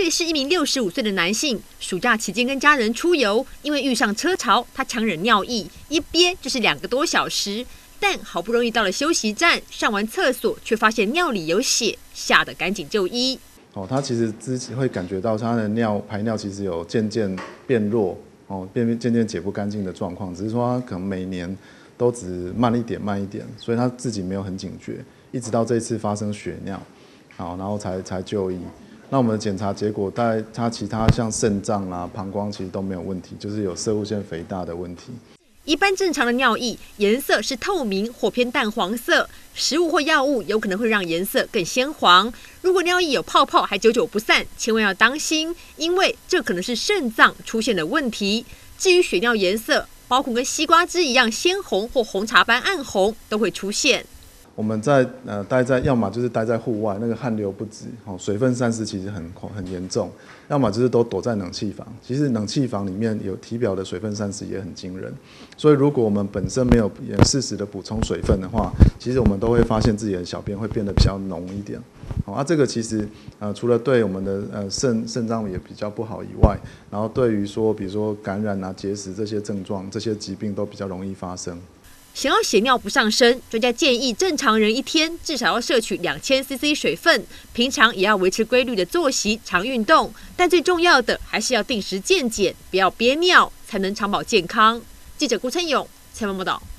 北市一名65岁的男性，暑假期间跟家人出游，因为遇上车潮，他强忍尿意，一憋就是2个多小时。但好不容易到了休息站，上完厕所，却发现尿里有血，吓得赶紧就医。 他其实之前会感觉到他的排尿其实有渐渐变弱，渐渐解不干净的状况，只是说他可能每年都只慢一点，所以他自己没有很警觉，一直到这一次发生血尿，然后才就医。那我们的检查结果，大概他其他像肾脏啊、膀胱其实都没有问题，就是有攝護腺肥大的问题。 一般正常的尿液颜色是透明或偏淡黄色，食物或药物有可能会让颜色更鲜黄。如果尿液有泡泡还久久不散，千万要当心，因为这可能是肾脏出现的问题。至于血尿颜色，包括跟西瓜汁一样鲜红或红茶般暗红都会出现。 我们待在，要么就是待在户外，那个汗流不止，水分散失其实很严重；要么就是都躲在冷气房。其实冷气房里面有体表的水分散失也很惊人，所以如果我们本身没有适时的补充水分的话，其实我们都会发现自己的小便会变得比较浓一点。这个其实除了对我们的肾脏也比较不好以外，然后对于说比如说感染啊、结石这些症状、这些疾病都比较容易发生。 想要血尿不上升，专家建议正常人一天至少要摄取2000cc 水分，平常也要维持规律的作息、常运动。但最重要的还是要定时健检，不要憋尿，才能长保健康。记者顾琛勇采访报道。